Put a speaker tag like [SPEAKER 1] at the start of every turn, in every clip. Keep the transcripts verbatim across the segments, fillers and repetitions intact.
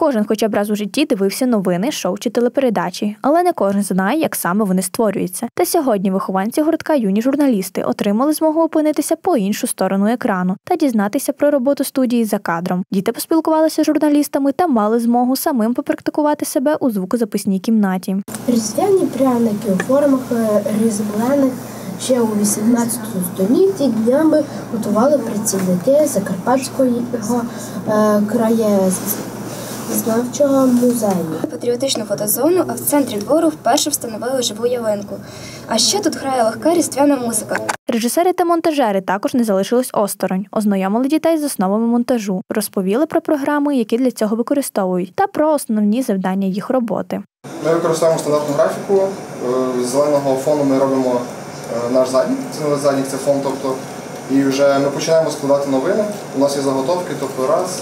[SPEAKER 1] Кожен хоча б раз у житті дивився новини, шоу чи телепередачі, але не кожен знає, як саме вони створюються. Та сьогодні вихованці гуртка «Юні журналісти» отримали змогу опинитися по іншу сторону екрану та дізнатися про роботу студії за кадром. Діти поспілкувалися з журналістами та мали змогу самим попрактикувати себе у звукозаписній кімнаті.
[SPEAKER 2] Різдвяні пряники у формах різьблених ще у вісімнадцятому столітті днями готували працівники Закарпатського е, краєзнавчого музею.
[SPEAKER 3] Патріотичну фотозону, а в центрі двору вперше встановили живу ялинку. А ще тут грає легка різдвяна музика.
[SPEAKER 1] Режисери та монтажери також не залишились осторонь. Ознайомили дітей з основами монтажу, розповіли про програми, які для цього використовують, та про основні завдання їх роботи.
[SPEAKER 4] Ми використовуємо стандартну графіку. З зеленого фону ми робимо наш заднік, це заднік, це фон, тобто, і вже ми починаємо складати новини. У нас є заготовки, тобто раз,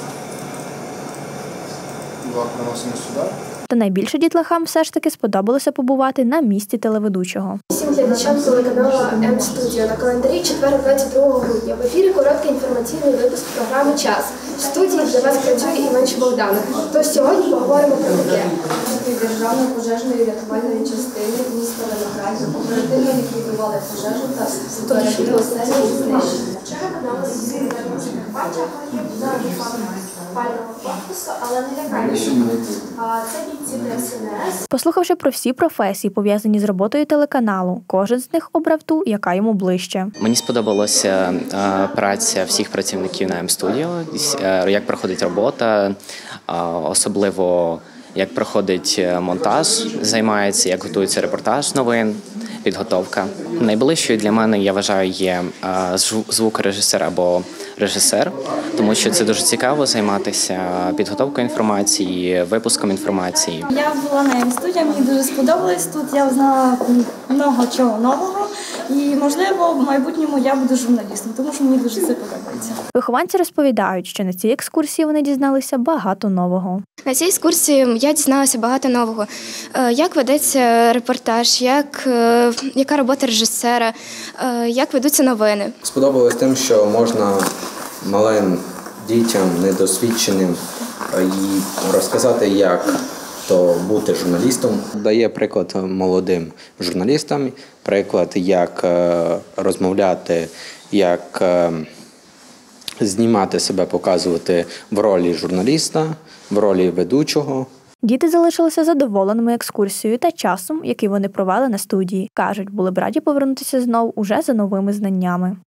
[SPEAKER 4] два, приносимо сюди.
[SPEAKER 1] Та найбільше дітлахам все ж таки сподобалося побувати на місці телеведучого.
[SPEAKER 5] Всім глядачам телеканалу М-студіо на календарі четвер, двадцять другого грудня. В ефірі короткий інформаційний випуск програми «Час». В студії для вас працює Іван Богданов. Тож сьогодні поговоримо про таке.
[SPEAKER 6] Державної пожежної рятувальної частини міста Виноградів оперативно ліквідували пожежу та оперативно оселі знищення.
[SPEAKER 1] Послухавши про всі професії, пов'язані з роботою телеканалу, кожен з них обрав ту, яка йому ближче.
[SPEAKER 7] Мені сподобалася праця всіх працівників на М-студіо, як проходить робота, особливо як проходить монтаж, займається, як готується репортаж новин, підготовка. Найближчою для мене, я вважаю, є звукорежисер або режисер, тому що це дуже цікаво займатися підготовкою інформації, випуском інформації.
[SPEAKER 8] Я була на М-студії, мені дуже сподобалось тут, я узнала много чого нового і, можливо, в майбутньому я буду журналістом, тому що мені дуже це подобається.
[SPEAKER 1] Вихованці розповідають, що на цій екскурсії вони дізналися багато нового.
[SPEAKER 3] На цій екскурсії я дізналася багато нового. Як ведеться репортаж, як, яка робота режисера, як ведуться новини.
[SPEAKER 9] Сподобалось тим, що можна малим дітям, недосвідченим, і розказати, як то бути журналістом. Дає приклад молодим журналістам, приклад, як розмовляти, як знімати себе, показувати в ролі журналіста, в ролі ведучого.
[SPEAKER 1] Діти залишилися задоволеними екскурсією та часом, який вони провели на студії. Кажуть, були б раді повернутися знов уже за новими знаннями.